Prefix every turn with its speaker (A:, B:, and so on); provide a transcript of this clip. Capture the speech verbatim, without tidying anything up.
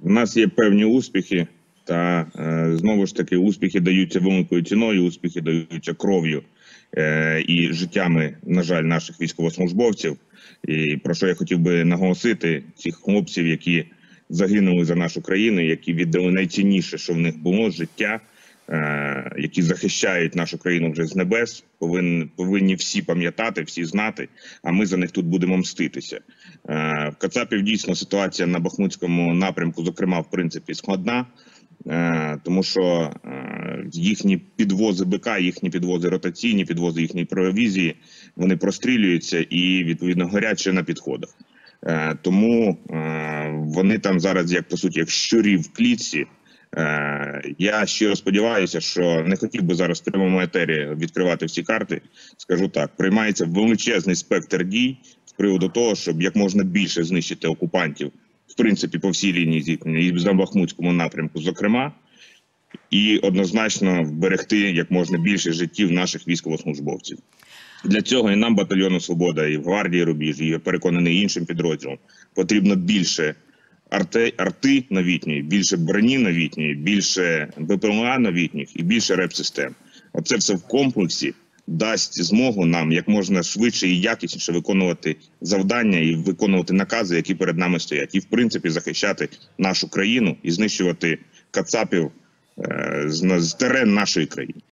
A: У нас є певні успіхи, та е, знову ж таки успіхи даються великою ціною, успіхи даються кров'ю е, і життями, на жаль, наших військовослужбовців. І про що я хотів би наголосити цих хлопців, які загинули за нашу країну, які віддали найцінніше, що в них було, життя, е, які захищають нашу країну вже з небес, повинні, повинні всі пам'ятати, всі знати, а ми за них тут будемо мститися. Е, в Кацапів дійсно ситуація на Бахмутському напрямку, зокрема, в принципі, складна, е, тому що е, їхні підвози БК, їхні підвози ротаційні, підвози їхньої провізії, вони прострілюються і, відповідно, горять ще на підходах. Е, тому е, вони там зараз, як по суті, як щурі в клітці. Е, я щиро сподіваюся, що не хотів би зараз в прямому етері відкривати всі карти. Скажу так, приймається величезний спектр дій з приводу того, щоб як можна більше знищити окупантів, в принципі, по всій лінії зіткнення, і на Бахмутському напрямку, зокрема, і однозначно вберегти як можна більше життів наших військовослужбовців. Для цього і нам, батальйону «Свобода», і в гвардії «Рубіж», і, я переконаний, іншим підрозділам потрібно більше арти, арти новітньої, більше броні новітньої, більше БПЛА новітніх і більше реп-систем. Оце все в комплексі дасть змогу нам як можна швидше і якісніше виконувати завдання і виконувати накази, які перед нами стоять. І, в принципі, захищати нашу країну і знищувати кацапів е, з, з терен нашої країни.